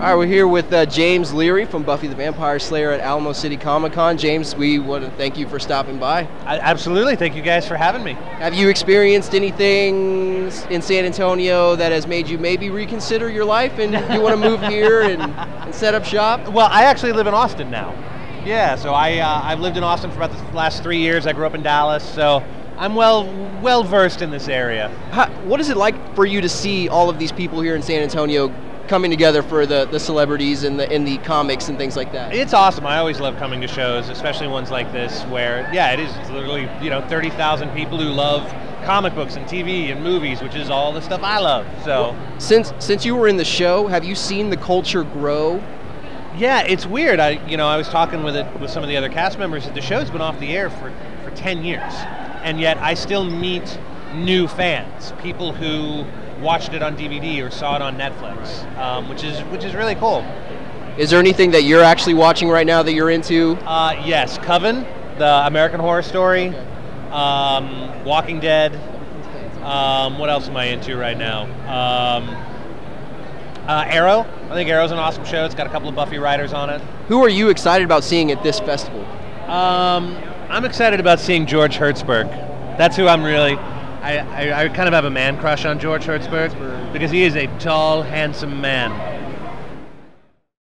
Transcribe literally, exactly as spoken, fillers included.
All right, we're here with uh, James Leary from Buffy the Vampire Slayer at Alamo City Comic Con. James, we want to thank you for stopping by. I, absolutely. Thank you guys for having me. Have you experienced anything in San Antonio that has made you maybe reconsider your life and you want to move here and, and set up shop? Well, I actually live in Austin now. Yeah, so I, uh, I've lived in Austin for about the last three years. I grew up in Dallas, so I'm well well versed in this area. How, what is it like for you to see all of these people here in San Antonio coming together for the, the celebrities and the in the comics and things like that? It's awesome. I always love coming to shows, especially ones like this where, yeah, it is it's literally, you know, thirty thousand people who love comic books and T V and movies, which is all the stuff I love. So well, since since you were in the show, have you seen the culture grow? Yeah, it's weird. I you know, I was talking with it with some of the other cast members that the show's been off the air for, for ten years. And yet I still meet new fans, people who watched it on D V D or saw it on Netflix, um, which is which is really cool. Is there anything that you're actually watching right now that you're into? Uh, yes, Coven, the American Horror Story, um, Walking Dead. Um, what else am I into right now? Um, uh, Arrow. I think Arrow's an awesome show. It's got a couple of Buffy writers on it. Who are you excited about seeing at this festival? Um, I'm excited about seeing George Hertzberg. That's who I'm really... I, I, I kind of have a man crush on George Hertzberg because he is a tall, handsome man.